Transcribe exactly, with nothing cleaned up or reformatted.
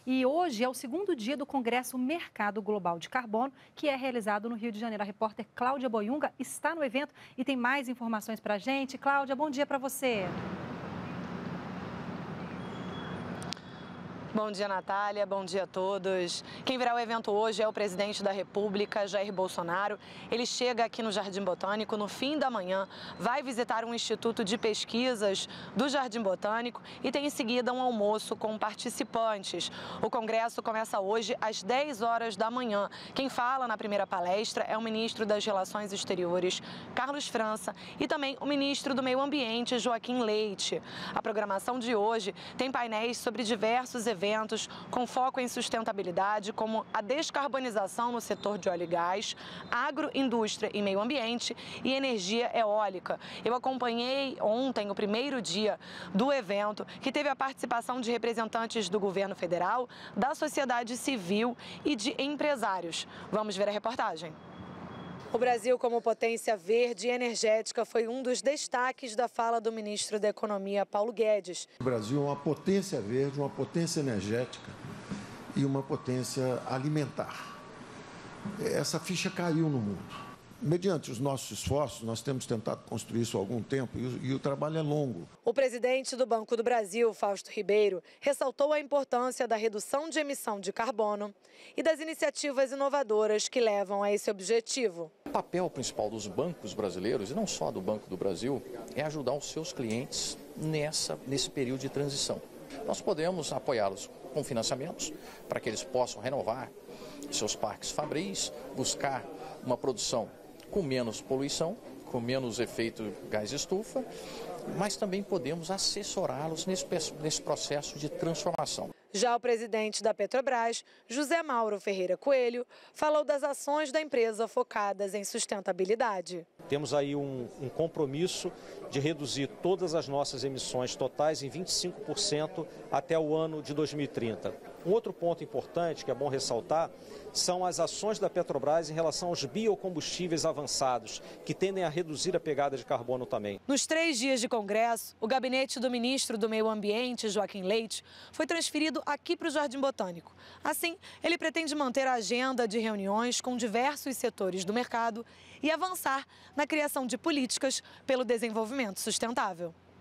E hoje é o segundo dia do Congresso Mercado Global de Carbono, que é realizado no Rio de Janeiro. A repórter Cláudia Boiunga está no evento e tem mais informações para a gente. Cláudia, bom dia para você. Bom dia, Natália. Bom dia a todos. Quem virá ao evento hoje é o presidente da República, Jair Bolsonaro. Ele chega aqui no Jardim Botânico no fim da manhã, vai visitar um instituto de pesquisas do Jardim Botânico e tem em seguida um almoço com participantes. O congresso começa hoje às dez horas da manhã. Quem fala na primeira palestra é o ministro das Relações Exteriores, Carlos França, e também o ministro do Meio Ambiente, Joaquim Leite. A programação de hoje tem painéis sobre diversos eventos eventos com foco em sustentabilidade, como a descarbonização no setor de óleo e gás, agroindústria e meio ambiente e energia eólica. Eu acompanhei ontem o primeiro dia do evento, que teve a participação de representantes do governo federal, da sociedade civil e de empresários. Vamos ver a reportagem. O Brasil, como potência verde e energética, foi um dos destaques da fala do ministro da Economia, Paulo Guedes. O Brasil é uma potência verde, uma potência energética e uma potência alimentar. Essa ficha caiu no mundo. Mediante os nossos esforços, nós temos tentado construir isso há algum tempo e o, e o trabalho é longo. O presidente do Banco do Brasil, Fausto Ribeiro, ressaltou a importância da redução de emissão de carbono e das iniciativas inovadoras que levam a esse objetivo. O papel principal dos bancos brasileiros, e não só do Banco do Brasil, é ajudar os seus clientes nessa, nesse período de transição. Nós podemos apoiá-los com financiamentos para que eles possam renovar seus parques fabris, buscar uma produção com menos poluição, com menos efeito gás estufa, mas também podemos assessorá-los nesse, nesse processo de transformação. Já o presidente da Petrobras, José Mauro Ferreira Coelho, falou das ações da empresa focadas em sustentabilidade. Temos aí um, um compromisso de reduzir todas as nossas emissões totais em vinte e cinco por cento até o ano de dois mil e trinta. Um outro ponto importante que é bom ressaltar são as ações da Petrobras em relação aos biocombustíveis avançados, que tendem a reduzir a pegada de carbono também. Nos três dias de congresso, o gabinete do ministro do Meio Ambiente, Joaquim Leite, foi transferido aqui para o Jardim Botânico. Assim, ele pretende manter a agenda de reuniões com diversos setores do mercado e avançar na criação de políticas pelo desenvolvimento sustentável.